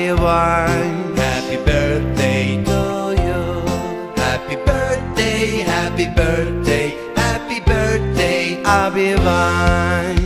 ABHIVANSH. Happy birthday to you. Happy birthday, happy birthday, happy birthday. ABHIVANSH.